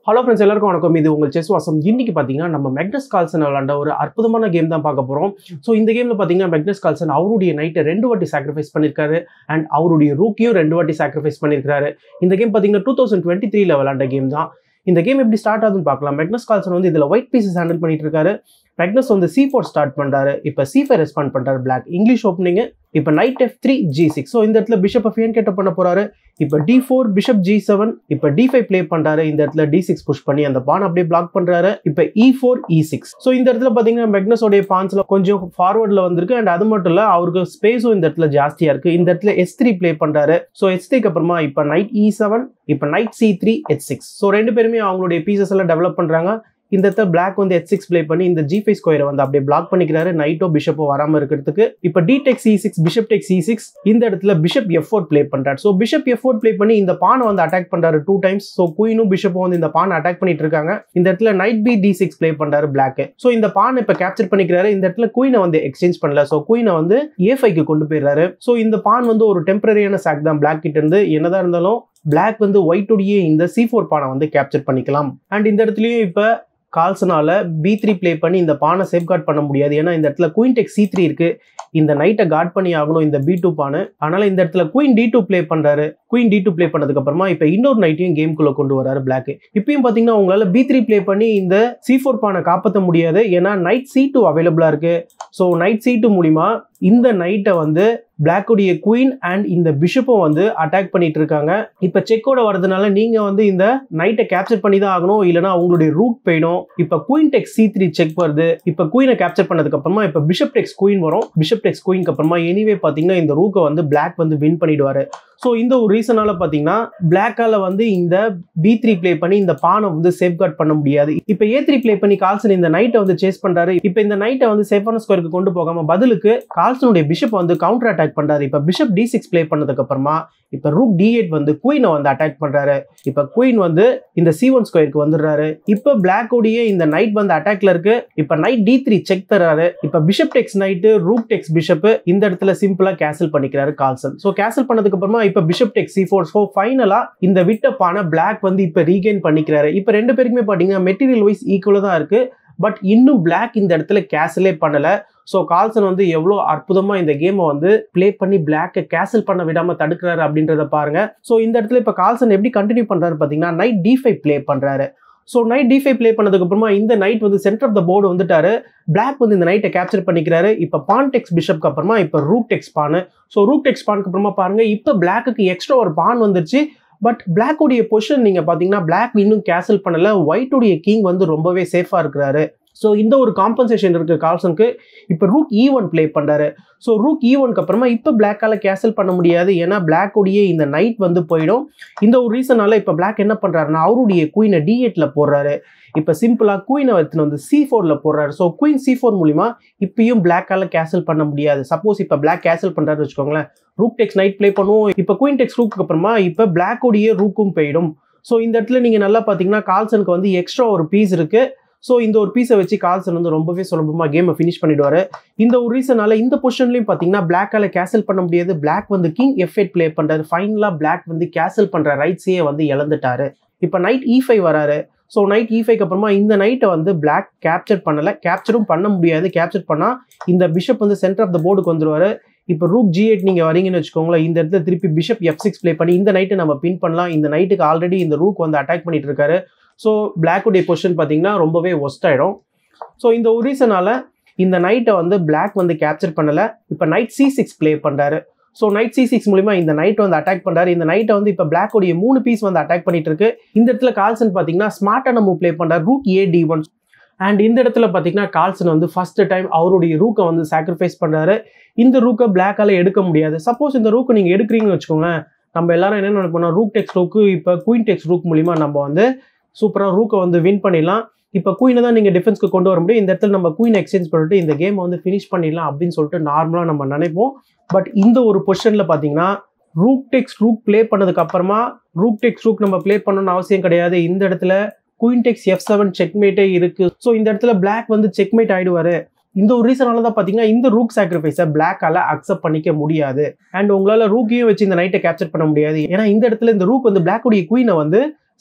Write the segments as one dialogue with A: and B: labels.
A: Hello friends, எல்லாருக்கும் வணக்கம். இது உங்கள் செஸ் வாசம். இன்னைக்கு பார்த்தீங்கன்னா நம்ம மேக்னஸ் கால்சன் விளாண்ட ஒரு அற்புதமான கேம் தான் பார்க்க போகிறோம். ஸோ இந்த கேமில் பார்த்தீங்கன்னா மேக்னஸ் கால்சன் அவருடைய நைட்டை 2 வாட்டி சாக்ரிஃபைஸ் பண்ணியிருக்காரு அண்ட் அவருடைய ரூக்கியும் 2 வாட்டி சாக்ரிஃபைஸ் பண்ணியிருக்காரு. இந்த கேம் பார்த்தீங்கன்னா 2023 விளாண்ட கேம் தான். இந்த கேம் எப்படி ஸ்டார்ட் ஆகுதுன்னு பார்க்கலாம். மேக்னஸ் கால்சன் வந்து இதில் ஒயிட் பீசஸ் ஹேண்டில் பண்ணிட்டு இருக்காரு. மேக்னஸ் வந்து C4 ஸ்டார்ட் பண்ணுறாரு. இப்போ C5 ரெஸ்பாண்ட் பண்ணுறாரு பிளாக். English opening. இப்போ நைட் F3 G6. ஸோ இந்த இடத்துல பிஷப் F8 கேட்ட பண்ண போறாரு. இப்போ D4 பிஷப் G7. இப்போ D5 ப்ளே பண்றாரு. இந்த இடத்துல D6 புஷ் பண்ணி அந்த பான் அப்படியே பிளாக் பண்றாரு. இப்போ E4 E6. ஸோ இந்த இடத்துல பாத்தீங்கன்னா மேக்னஸோடைய பான்ஸ்ல கொஞ்சம் ஃபார்வர்ட்ல வந்திருக்கு அண்ட் அது மட்டும் இல்ல அவருக்கு ஸ்பேஸும் இந்த இடத்துல ஜாஸ்தியா இருக்கு. இந்த இடத்துல S3 ப்ளே பண்றாரு. ஸோ S3க்கு அப்புறமா இப்போ நைட் E7, இப்போ நைட் C3 H6. ஸோ ரெண்டு பேருமே அவங்களுடைய பீசஸ் எல்லாம் டெவலப் பண்றாங்க. இந்த இடத்துல பிளாக் வந்து H6 ப்ளே பண்ணி இந்த G5 ஸ்கொயரை வந்து அப்படியே பிளாக் பண்ணிக்கிறாரு, நைட்டோ பிஷப்போ வராம இருக்கிறதுக்கு. இப்போ D takes C6, bishop takes C6. இந்த இடத்துல பிஷப் F4 ப்ளே பண்றாரு. ஸோ பிஷப் F4 ப்ளே பண்ணி இந்த பானை வந்து அட்டாக் பண்றாரு 2 டைம்ஸ். ஸோ குயினும் பிஷப்பும் வந்து இந்த பானை அட்டாக் பண்ணிட்டு இருக்காங்க. இந்த இடத்துல நைட் B D6 ப்ளே பண்றாரு பிளாக். ஸோ இந்த பானை இப்போ கேப்சர் பண்ணிக்கிறாரு. இந்த இடத்துல குயினை வந்து எக்ஸ்சேஞ்ச் பண்ணல. ஸோ குயினை வந்து A5க்கு கொண்டு போயிடுறாரு. ஸோ இந்த பான் வந்து ஒரு டெம்பரரியான சாக் தான் பிளாக் கிட்ட இருந்து. என்னதான் இருந்தாலும் பிளாக் வந்து ஒயிட்டுடைய இந்த C4 பானை வந்து கேப்சர் பண்ணிக்கலாம். அண்ட் இந்த இடத்துலயும் இப்போ கால்சனால B3 ப்ளே பண்ணி இந்த பானை சேஃப்கார்ட் பண்ண முடியாது. ஏன்னா இந்த இடத்துல குயின் டெக் C3 இருக்கு. இந்த நைட்டை கார்ட் பண்ணி ஆகணும் இந்த B2 பானை. அதனால இந்த இடத்துல குயின் D2 ப்ளே பண்றாரு. குயின் D2 ப்ளே பண்ணதுக்கு அப்புறமா இப்போ இன்னொரு நைட்டையும் கேம்குள்ள கொண்டு வராரு பிளாக். இப்பயும் பாத்தீங்கன்னா உங்களால B3 ப்ளே பண்ணி இந்த C4 பானை காப்பாற்ற முடியாது. ஏன்னா நைட் C2 அவைலபிளா இருக்கு. ஸோ நைட் C2 மூலிமா இந்த நைட்டை வந்து பிளாக்குடைய குயின் அண்ட் இந்த பிஷப்பும் வந்து அட்டாக் பண்ணிட்டு இருக்காங்க. இப்போ செக்கோட வரதுனால நீங்க வந்து இந்த நைட்டை கேப்சர் பண்ணி தான் ஆகணும், இல்லைன்னா அவங்களுடைய ரூட் போயிடும். இப்போ குயின் டெக்ஸ் C3 செக் வருது. இப்போ குயினை கேப்சர் பண்ணதுக்கு அப்புறமா இப்போ பிஷப் டெக்ஸ் குயின் வரும். பிஷப் டெக்ஸ் குயின்க்கு அப்புறமா எனிவே பாத்தீங்கன்னா இந்த ரூக்கை வந்து பிளாக் வந்து வின் பண்ணிடுவாரு. ஸோ இந்த ஒரு ரீசனால பாத்தீங்கன்னா பிளாக்கால வந்து இந்த B3 ப்ளே பண்ணி இந்த பானை வந்து சேஃப்கார்ட் பண்ண முடியாது. இப்போ A3 ப்ளே பண்ணி கால்சன் இந்த நைட்டை வந்து சேஸ் பண்றாரு. இப்போ இந்த நைட்டை வந்து சேஃபான ஸ்கொயருக்கு கொண்டு போகாம பதிலுக்கு கால்சனுடைய பிஷப் வந்து கவுண்டர் அட்டாக் பண்றாரு. இப்போ பிஷப் D6 ப்ளே பண்ணதுக்கு அப்புறமா இப்போ ரூக் D8 வந்து குயினை வந்து அட்டாக் பண்றாரு. இப்போ குயின் வந்து இந்த C1 ஸ்கொயருக்கு வந்துடுறாரு. இப்போ பிளாக்கோடைய இந்த நைட் வந்து அட்டாக்ல இருக்கு. இப்போ நைட் D3 செக் தர்றாரு. இப்போ bishop takes knight, rook takes bishop இந்த இடத்துல சிம்பிளா கேன்சல் பண்ணிக்கிறாரு கால்சன். ஸோ கேன்சல் பண்ணதுக்கு அப்புறமா இப்போ பிஷப் டெக்ஸ் C4. ஸோ ஃபைனலா இந்த விட்டப்பான பிளாக் வந்து இப்போ ரீகெயின் பண்ணிக்கிறாரு. இப்போ ரெண்டு பேருக்குமே பாத்தீங்கன்னா மெட்டீரியல் வைஸ் ஈக்குவலா தான் இருக்கு. பட் இன்னும் பிளாக் இந்த இடத்துல கேன்சலே பண்ணல. ஸோ கால்சன் வந்து எவ்வளோ அற்புதமா இந்த கேமை வந்து பிளே பண்ணி பிளாக்கை கேன்சல் பண்ண விடாம தடுக்கிறாரு அப்படின்றத பாருங்க. ஸோ இந்த இடத்துல இப்போ கால்சன் எப்படி கண்டினியூ பண்றாரு பாத்தீங்கன்னா நைட் D5 ப்ளே பண்றாரு. ஸோ நைட் D5 ப்ளே பண்ணதுக்கு அப்புறமா இந்த நைட் வந்து சென்டர் ஆஃப் த போர்டு வந்துட்டாரு. பிளாக் வந்து இந்த நைட்டை கேப்சர் பண்ணிக்கிறாரு. இப்போ பான் டெக்ஸ் பிஷப்க்கு அப்புறமா இப்போ rook takes pawn. So rook takes பானுக்கு அப்புறமா பாருங்க இப்போ பிளாக்கு எக்ஸ்ட்ரா ஒரு பான் வந்துருச்சு. பட் பிளாக்குடைய பொசிஷன் நீங்க பாத்தீங்கன்னா பிளாக் இன்னும் கேன்சல் பண்ணல. ஒயிட்டுடைய கிங் வந்து ரொம்பவே சேஃபா இருக்கிறாரு. ஸோ இந்த ஒரு காம்பன்சேஷன் இருக்கு கால்சனுக்கு. இப்போ ரூக் E1 ப்ளே பண்றாரு. ஸோ ரூக் E1க்கு அப்புறமா இப்போ பிளாக்கால கேன்சல் பண்ண முடியாது. ஏன்னா பிளாக்குடைய இந்த நைட் வந்து போயிடும். இந்த ஒரு ரீசனால இப்போ பிளாக் என்ன பண்றாருன்னா அவருடைய குயினை D8ல போடுறாரு. இப்போ சிம்பிளா குயினை வந்து C4ல போடுறாரு. ஸோ குயின் C4 மூலியமா இப்பயும் பிளாக்கால கேன்சல் பண்ண முடியாது. சப்போஸ் இப்போ பிளாக் கேன்சல் பண்றாரு வச்சுக்கோங்களேன், ரூக் டெக்ஸ் நைட் ப்ளே பண்ணுவோம். இப்போ குயின் டெக்ஸ் ரூக்கு அப்புறமா இப்போ பிளாக்குடைய ரூக்கும் போயிடும். ஸோ இந்த இடத்துல நீங்க நல்லா பாத்தீங்கன்னா கால்சனுக்கு வந்து எக்ஸ்ட்ரா ஒரு பீஸ் இருக்கு. ஸோ இந்த ஒரு பீஸை வச்சு கால்சன் வந்து ரொம்பவே சுலபமாக கேமை ஃபினிஷ் பண்ணிடுவாரு. இந்த ஒரு ரீசனால இந்த பொசிஷன்லையும் பார்த்தீங்கன்னா பிளாக்கால கேன்சல் பண்ண முடியாது. பிளாக் வந்து கிங் F8 ப்ளே பண்றாரு. ஃபைனலாக பிளாக் வந்து கேன்சல் பண்ற ரைட்ஸையே வந்து இழந்துட்டாரு. இப்போ நைட் E5 வராரு. ஸோ நைட் E5க்கு அப்புறமா இந்த நைட்டை வந்து பிளாக் கேப்சர் பண்ணல. கேப்சரும் பண்ண முடியாது. கேப்சர் பண்ணா இந்த பிஷப் வந்து சென்டர் ஆஃப் த போர்டுக்கு வந்துருவாரு. இப்போ ரூக் G8 நீங்க வரீங்கன்னு வச்சுக்கோங்களேன், இந்த இடத்துல திருப்பி பிஷப் F6 ப்ளே பண்ணி இந்த நைட்டை நம்ம பின் பண்ணலாம். இந்த நைட்டுக்கு ஆல்ரெடி இந்த ரூக் வந்து அட்டாக் பண்ணிட்டு இருக்காரு. ஸோ பிளாக்குடைய பொசிஷன் பார்த்தீங்கன்னா ரொம்பவே ஒஸ்ட் ஆயிடும். ஸோ இந்த ஒரு ரீசனால இந்த நைட்டை வந்து பிளாக் வந்து கேப்சர் பண்ணல. இப்போ நைட் C6 ப்ளே பண்றாரு. ஸோ நைட் C6 மூலியமா இந்த நைட் வந்து அட்டாக் பண்றாரு. இந்த நைட்டை வந்து இப்போ பிளாக்குடைய 3 பீஸ் வந்து அட்டாக் பண்ணிட்டு இருக்கு. இந்த இடத்துல கால்சன் பார்த்தீங்கன்னா ஸ்மார்ட்டான மூவ் ப்ளே பண்றாரு. Rook A D1. அண்ட் இந்த இடத்துல பார்த்தீங்கன்னா கால்சன் வந்து ஃபர்ஸ்ட் டைம் அவருடைய ரூக்கை வந்து சாக்ரிஃபைஸ் பண்றாரு. இந்த ரூக்கை பிளாக்கால எடுக்க முடியாது. சப்போஸ் இந்த ரூக்கை நீங்க எடுக்கிறீங்கன்னு வச்சுக்கோங்களேன், நம்ம எல்லாரும் என்ன நினைப்போம்னா ரூக் டெக்ஸ் ரூக்கு இப்போ குயின் டெக்ஸ் ரூக் மூலியமா நம்ம வந்து சூப்பரா ரூக்கை வந்து வின் பண்ணிடலாம். இப்போ குயினை தான் நீங்க டிஃபென்ஸ்க்கு கொண்டு வர முடியும். இந்த இடத்துல நம்ம குயின் எக்ஸ்சேஞ்ச் பண்ணிட்டு இந்த கேமை வந்து ஃபினிஷ் பண்ணிடலாம் அப்படின்னு சொல்லிட்டு நார்மலா நம்ம நினைப்போம். பட் இந்த ஒரு பொசிஷன்ல பாத்தீங்கன்னா ரூக் டெக்ஸ் ரூக் ப்ளே பண்ணதுக்கு அப்புறமா ரூக் டெக்ஸ் ரூக் நம்ம ப்ளே பண்ணணும்னு அவசியம் கிடையாது. இந்த இடத்துல குயின் டெக்ஸ் F7 செக்மேட்டே இருக்கு. ஸோ இந்த இடத்துல பிளாக் வந்து செக்மேட் ஆயிடுவாரு. இந்த ஒரு ரீசனால தான் பாத்தீங்கன்னா இந்த ரூக் சாக்ரிஃபைஸை பிளாக்கால அக்செப்ட் பண்ணிக்க முடியாது. அண்ட் உங்களால ரூக்கையும் வச்சு இந்த நைட்டை கேப்சர் பண்ண முடியாது. ஏன்னா இந்த இடத்துல இந்த ரூக் வந்து பிளாக்குடைய குயினை வந்து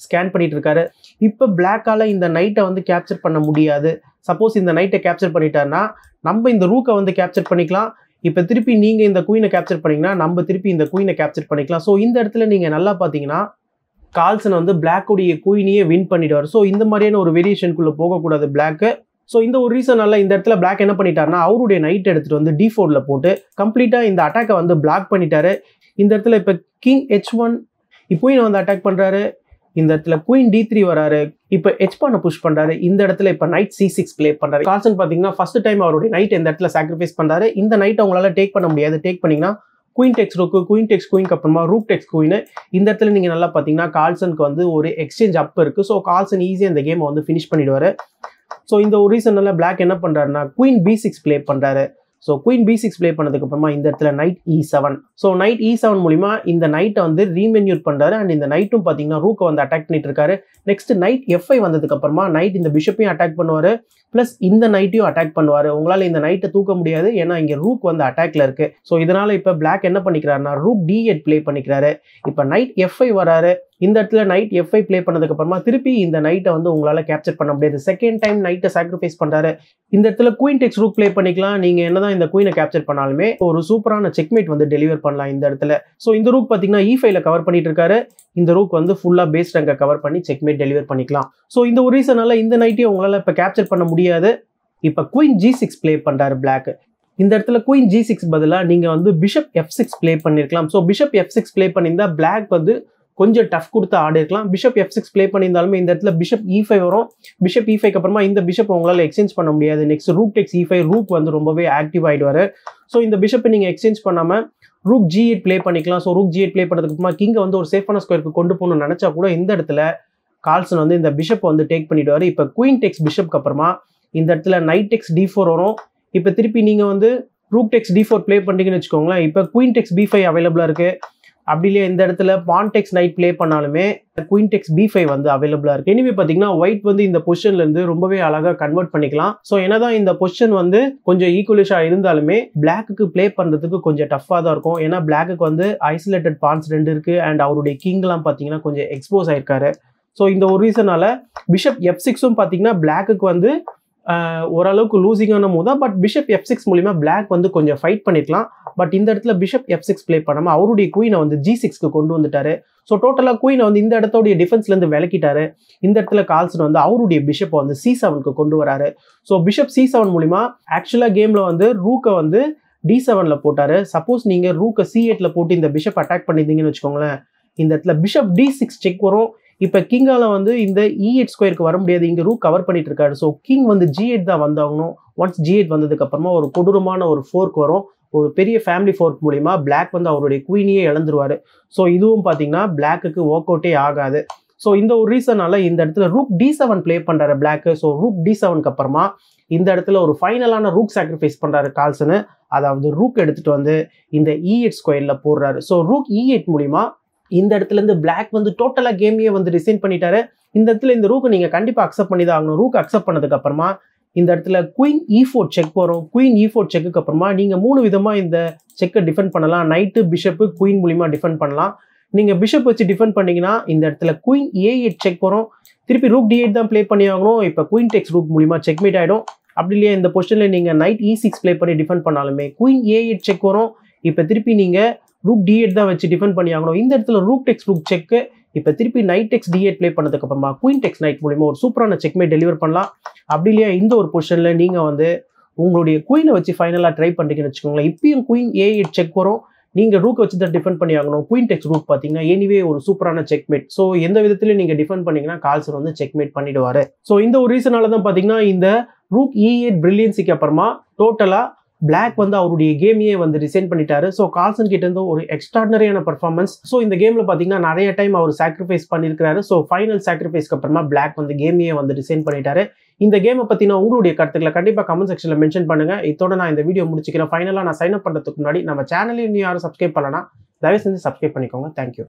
A: ஸ்கேன் பண்ணிட்டு இருக்காரு. இப்போ பிளாக்கால இந்த நைட்டை வந்து கேப்சர் பண்ண முடியாது. சப்போஸ் இந்த நைட்டை கேப்சர் பண்ணிட்டாருன்னா நம்ம இந்த ரூக்கை வந்து கேப்சர் பண்ணிக்கலாம். இப்போ திருப்பி நீங்கள் இந்த குயினை கேப்சர் பண்ணிங்கன்னா நம்ம திருப்பி இந்த குயினை கேப்சர் பண்ணிக்கலாம். ஸோ இந்த இடத்துல நீங்கள் நல்லா பார்த்தீங்கன்னா கார்ல்சன் வந்து பிளாக்குடைய குயினையே வின் பண்ணிடுவார். ஸோ இந்த மாதிரியான ஒரு வேரியேஷனுக்குள்ளே போகக்கூடாது பிளாக்கு. ஸோ இந்த ஒரு ரீசனால இந்த இடத்துல பிளாக் என்ன பண்ணிட்டாருன்னா அவருடைய நைட் எடுத்துகிட்டு வந்து D4ல போட்டு கம்ப்ளீட்டாக இந்த அட்டாக்கை வந்து பிளாக் பண்ணிட்டாரு. இந்த இடத்துல இப்போ கிங் H1 குயினை வந்து அட்டாக் பண்ணுறாரு. இந்த இடத்துல குயின் D3 வராரு. இப்போ H1 புஷ் பண்ணுறாரு. இந்த இடத்துல இப்போ நைட் C6 ப்ளே பண்ணுறாரு. கார்ல்சன் பார்த்தீங்கன்னா ஃபர்ஸ்ட் டைம் அவருடைய நைட் இந்த இடத்துல சாக்ரிஃபைஸ் பண்ணுறாரு. இந்த நைட்டை உங்களால் டேக் பண்ண முடியாது. டேக் பண்ணிங்கன்னா queen takes rook, queen takes குயின்க்கு அப்புறமா ரூக் டெக்ஸ் குயின். இந்த இடத்துல நீங்கள் நல்லா பார்த்தீங்கன்னா கார்ல்சனுக்கு வந்து ஒரு எக்ஸ்சேஞ்ச் அப் இருக்குது. ஸோ கார்ல்சன் ஈஸியாக இந்த கேமை வந்து ஃபினிஷ் பண்ணிடுவார். ஸோ இந்த ஒரு ரீசனால பிளாக் என்ன பண்ணுறாருன்னா குயின் B6 ப்ளே பண்ணுறாரு. ஸோ குயின் B6 ப்ளே பண்ணதுக்கப்புறமா இந்த இடத்துல night E7. So night E7 மூலிமா இந்த நைட்டை வந்து ரீமென்யூர் பண்ணுறாரு. அண்ட் இந்த நைட்டும் பார்த்தீங்கன்னா ரூக்கை வந்து அட்டாக் பண்ணிட்டு இருக்காரு. நெக்ஸ்ட் நைட் F5 வந்ததுக்கப்புறமா நைட் இந்த பிஷப்பையும் அட்டாக் பண்ணுவார். ப்ளஸ் இந்த நைட்டையும் அட்டாக் பண்ணுவார். உங்களால் இந்த நைட்டை தூக்க முடியாது, ஏன்னா இங்கே ரூக் வந்து அட்டாக்ல இருக்கு. ஸோ இதனால இப்போ பிளாக் என்ன பண்ணிக்கிறாருன்னா ரூக் D8 ப்ளே பண்ணிக்கிறாரு. இப்போ நைட் F5 வராரு. இந்த இடத்துல நைட் F5 ப்ளே பண்ணதுக்கப்புறமா திருப்பி இந்த நைட்டை வந்து உங்களால் கேப்சர் பண்ண முடியாது. செகண்ட் டைம் நைட்டை சாக்ரிஃபைஸ் பண்ணுறாரு. இந்த இடத்துல குயின் டெக்ஸ் ரூக் ப்ளே பண்ணிக்கலாம். நீங்கள் என்னதான் இந்த குயினை கேப்சர் பண்ணாலுமே ஒரு சூப்பரான செக்மேட் வந்து டெலிவர் பண்ணலாம் இந்த இடத்துல. ஸோ இந்த ரூக் பார்த்தீங்கன்னா E5ல கவர் பண்ணிட்டு இருக்காரு. இந்த ரூக் வந்து ஃபுல்லாக பேஸ் ரங்கை கவர் பண்ணி செக்மேட் டெலிவர் பண்ணிக்கலாம். ஸோ இந்த ஒரு ரீசனால இந்த நைட்டையும் உங்களால் இப்போ கேப்சர் பண்ண முடியாது. இப்போ குயின் G6 ப்ளே பண்ணுறாரு பிளாக். இந்த இடத்துல குயின் G6 பதிலாக நீங்கள் வந்து பிஷப் F6 ப்ளே பண்ணியிருக்கலாம். ஸோ பிஷப் F6 ப்ளே பண்ணியிருந்தா பிளாக் வந்து கொஞ்சம் டஃப் கொடுத்து ஆடி இருக்கலாம். பிஷப் F6 ப்ளே பண்ணியிருந்தாலுமே இந்த இடத்துல பிஷப் E5 வரும். பிஷப் E5க்கு அப்புறமா இந்த பிஷப் உங்களால் எக்ஸ்சேஞ்ச் பண்ண முடியாது. நெக்ஸ்ட் ரூக் டெக்ஸ் E5, ரூக் வந்து ரொம்பவே ஆக்டிவ் ஆகிடுவார். ஸோ இந்த பிஷப்பை நீங்கள் எக்ஸ்சேஞ்ச் பண்ணாமல் ரூக் G8 ப்ளே பண்ணிக்கலாம். ஸோ ரூக் G8 ப்ளே பண்ணதுக்கு அப்புறமா கிங்கை வந்து ஒரு சேஃபான ஸ்கொயருக்கு கொண்டு போகணும்னு நினச்சா கூட இந்த இடத்துல கார்ல்சன் வந்து இந்த பிஷப்பை வந்து டேக் பண்ணிடுவார். இப்போ குயின் டெக்ஸ் பிஷப்க்கு அப்புறமா இந்த இடத்துல நைட் டெக்ஸ் D4 வரும். இப்போ திருப்பி நீங்கள் வந்து ரூக் டெக்ஸ் D4 ப்ளே பண்ணிட்டீங்கன்னு வச்சுக்கோங்களேன். இப்போ குயின் டெக்ஸ் B5 அவைலபிளாக இருக்குது. அப்படி இல்லையா இந்த இடத்துல பான் டெக்ஸ் நைட் ப்ளே பண்ணாலுமே குயின் டெக்ஸ் B5 வந்து அவைலபிளாக இருக்குது. எனிவே பார்த்தீங்கன்னா ஒயிட் வந்து இந்த பொசிஷன்லேருந்து ரொம்பவே அழகாக கன்வெர்ட் பண்ணிக்கலாம். ஸோ என்னதான் இந்த பொசிஷன் வந்து கொஞ்சம் ஈக்குவலிஷாக இருந்தாலுமே பிளாக்குக்கு ப்ளே பண்ணுறதுக்கு கொஞ்சம் டஃப்பாக தான் இருக்கும். ஏன்னா பிளாக்குக்கு வந்து ஐசோலேட்டட் பான்ஸ் 2 இருக்குது. அண்ட் அவருடைய கிங்லாம் பார்த்தீங்கன்னா கொஞ்சம் எக்ஸ்போஸ் ஆயிருக்காரு. ஸோ இந்த ஒரு ரீசனால பிஷப் F6ம் பார்த்தீங்கன்னா பிளாக்குக்கு வந்து ஓரளவுக்கு லூசிங்கான மூவ் தான். பட் பிஷப் F6 மூலிமா பிளாக் வந்து கொஞ்சம் ஃபைட் பண்ணிக்கலாம். பட் இந்த இடத்துல பிஷப் F6 ப்ளே பண்ணாமல் அவருடைய குயினை வந்து G6க்கு கொண்டு வந்துட்டாரு. ஸோ டோட்டலாக குயினை வந்து இந்த இடத்தோடைய டிஃபென்ஸ்லேருந்து விலக்கிட்டாரு. இந்த இடத்துல கார்ல்சன் வந்து அவருடைய பிஷப்பை வந்து C7க்கு கொண்டு வராரு. ஸோ பிஷப் C7 மூலிமா ஆக்சுவலாக கேமில் வந்து ரூக்கை வந்து D7ல போட்டாரு. சப்போஸ் நீங்கள் ரூக்கை C8ல போட்டு இந்த பிஷப் அட்டாக் பண்ணியிருந்தீங்கன்னு வச்சுக்கோங்களேன், இந்த இடத்துல பிஷப் D6 செக் வரும். இப்போ கிங்கால வந்து இந்த E8 ஸ்கொயருக்கு வர முடியாது. இங்கே ரூக் கவர் பண்ணிட்டு இருக்காரு. ஸோ கிங் வந்து G8 தான் வந்தாகணும். ஒன்ஸ் G8 வந்ததுக்கு அப்புறமா ஒரு கொடூரமான ஒரு ஃபோர்க் வரும். ஒரு பெரிய ஃபேமிலி ஃபோர்க் மூலிமா பிளாக் வந்து அவருடைய குயினையே இழந்துருவாரு. ஸோ இதுவும் பார்த்தீங்கன்னா பிளாக்குக்கு ஒர்க் அவுட்டே ஆகாது. ஸோ இந்த ஒரு ரீசனால இந்த இடத்துல ரூக் D7 ப்ளே பண்ணுறாரு பிளாக்கு. ஸோ ரூக் D7க்கு அப்புறமா இந்த இடத்துல ஒரு ஃபைனலான ரூக் சாக்ரிஃபைஸ் பண்ணுறாரு கார்ல்சனு. அதாவது ரூக் எடுத்துட்டு வந்து இந்த E8 ஸ்கொயரில் போடுறாரு. ஸோ ரூக் E8 மூலிமா இந்த இடத்துல இருந்து பிளாக் வந்து டோட்டலாக கேமையே வந்து ரிசைன் பண்ணிட்டாரு. இந்த இடத்துல இந்த ரூக்கு நீங்கள் கண்டிப்பாக அக்செப்ட் பண்ணி தான் ஆகணும். ரூக் அக்செப்ட் பண்ணதுக்கு அப்புறமா இந்த இடத்துல குயின் E4 செக் வரும். குயின் E4 செக்குக்கு அப்புறமா நீங்கள் 3 விதமாக இந்த செக்கை டிஃபெண்ட் பண்ணலாம். நைட்டு பிஷப்பு குயின் மூலிமா டிஃபெண்ட் பண்ணலாம். நீங்கள் பிஷப் வச்சு டிஃபெண்ட் பண்ணீங்கன்னா இந்த இடத்துல குயின் A8 செக் வரும். திருப்பி ரூக் D8 தான் ப்ளே பண்ணி ஆகணும். இப்போ குயின் டெக்ஸ் ரூக் மூலிமா செக்மேட் ஆகிடும். அப்படி இல்லையா இந்த பொசிஷனில் நீங்கள் நைட் E6 ப்ளே பண்ணி டிஃபெண்ட் பண்ணாலுமே குயின் A8 செக் வரும். இப்போ திருப்பி நீங்கள் ரூக் D8 தான் வச்சு டிஃபெண்ட் பண்ணி ஆகணும். இந்த இடத்துல ரூக் டெக்ஸ் ரூக் செக்கு. இப்போ திருப்பி நைட் டெக்ஸ் D8 ப்ளே பண்ணதுக்கு அப்புறமா குயின் டெக்ஸ் நைட் மூலிமா ஒரு சூப்பரான செக்மேட் டெலிவர் பண்ணலாம். அப்படி இல்லையா இந்த ஒரு பொசிஷனில் நீங்கள் வந்து உங்களுடைய குயினை வச்சு ஃபைனலாக ட்ரை பண்ணுறீங்கன்னு வச்சுக்கோங்களேன். இப்பயும் குயின் A8 செக் வரும். நீங்கள் ரூக்கை வச்சு தான் டிஃபெண்ட் பண்ணி ஆகணும். குயின் டெக்ஸ் ரூக் பார்த்தீங்கன்னா எனிவே ஒரு சூப்பரான செக்மேட். ஸோ எந்த விதத்துலையும் நீங்கள் டிஃபெண்ட் பண்ணீங்கன்னா கார்ல்சன் வந்து செக்மேட் பண்ணிடுவார். ஸோ இந்த ஒரு ரீசனால தான் பார்த்தீங்கன்னா இந்த ரூக் E8 பிரில்லியன்ஸுக்கு அப்புறமா டோட்டலாக பிளாக் வந்து அவருடைய கேமையே வந்து ரிசைன் பண்ணிட்டாரு. ஸோ கார்ல்சன் கிட்ட இருந்து ஒரு எக்ஸ்ட்ராடனரியான பர்ஃபார்மன்ஸ். ஸோ இந்த கேமில் பார்த்தீங்கன்னா நிறைய டைம் அவர் சாக்ரிஃபைஸ் பண்ணியிருக்காரு. ஸோ ஃபைனல் சாக்ரிஃபைஸ்க்கு அப்புறமா பிளாக் வந்து கேமையே வந்து ரிசைன் பண்ணிட்டாரு. இந்த கேமை பற்றின உங்களுடைய கருத்துக்களை கண்டிப்பாக கமெண்ட் செக்ஷனில் மென்ஷன் பண்ணுங்க. இதோட நான் இந்த வீடியோ முடிச்சுக்கிறேன். ஃபைனலாக நான் சைன் அப் பண்ணுறதுக்கு முன்னாடி நம்ம சேனலையும் யாரும் சப்ஸ்கிரைப் பண்ணலன்னா தயவு செஞ்சு சப்ஸ்கிரைப் பண்ணிக்கோங்க. தேங்க்யூ.